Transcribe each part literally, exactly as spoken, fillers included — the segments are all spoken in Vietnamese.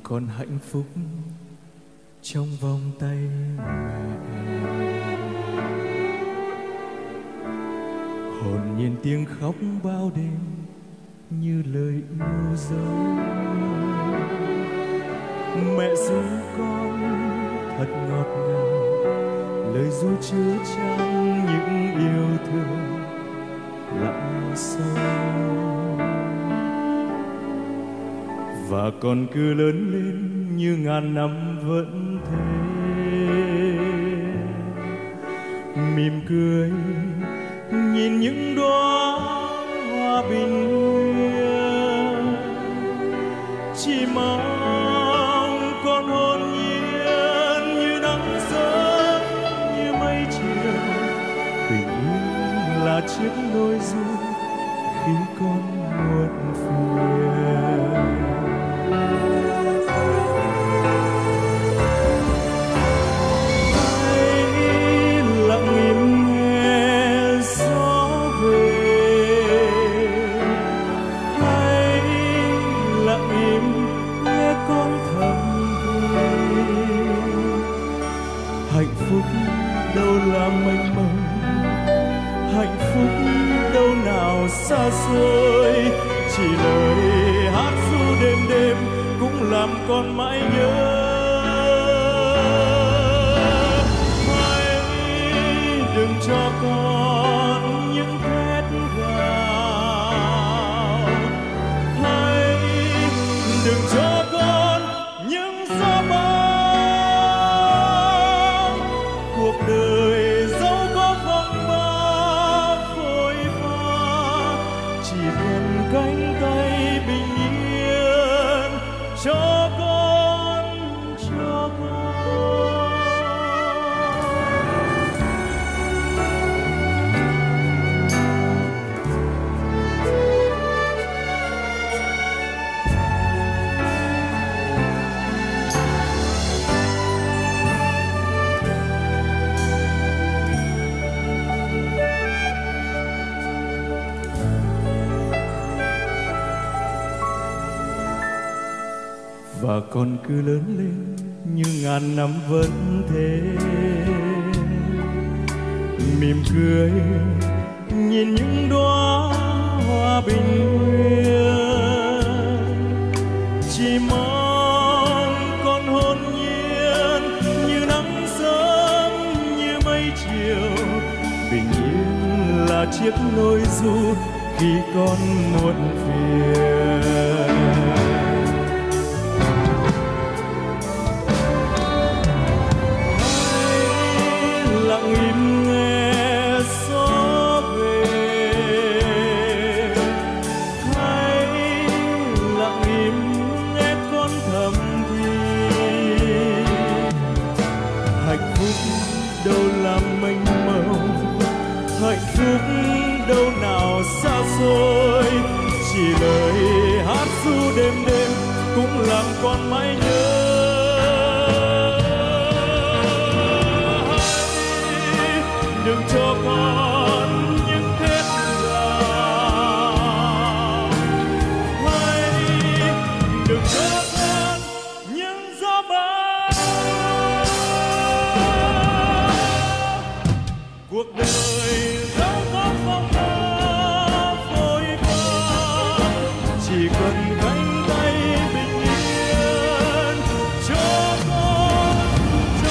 con hạnh phúc trong vòng tay mẹ. Hồn nhiên tiếng khóc bao đêm như lời ru dấu. Mẹ ru con thật ngọt ngào, lời ru chứa chan những yêu thương lặng sâu. Và con cứ lớn lên như ngàn năm vẫn thế, mỉm cười nhìn những đóa hoa bình yên. Chỉ mong con hồn nhiên như nắng sớm, như mây chiều. Tình yêu là chiếc nôi ru khi con muộn phiền. Hạnh phúc đâu là mênh mông, hạnh phúc đâu nào xa xôi. Chỉ lời hát ru đêm đêm cũng làm con mãi nhớ. Hãy đừng cho con những thét gào, hãy đừng cho con những gió bão. Cuộc đời dẫu có phong ba phôi pha, chỉ cần cánh tay bình yên cho con, cho con. Và con cứ lớn lên như ngàn năm vẫn thế, mỉm cười nhìn những đóa hoa bình nguyên. Chỉ mong con hồn nhiên như nắng sớm, như mây chiều. Bình yên là chiếc nôi ru khi con muộn phiền. Lặng im nghe gió về, hãy lặng im nghe con thầm thì. Hạnh phúc đâu là mênh mông, hạnh phúc đâu nào xa xôi. Chỉ lời hát ru đêm đêm cũng làm con mãi nhớ. Đừng cho con những thét gào, hãy đừng cho con những gió bão. Cuộc đời dẫu có phong ba phôi pha, chỉ cần cánh tay bình yên cho con, cho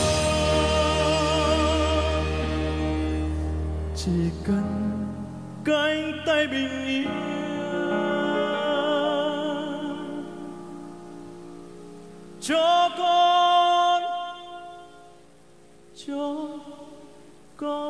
chỉ cần cánh tay bình yên cho con, cho con.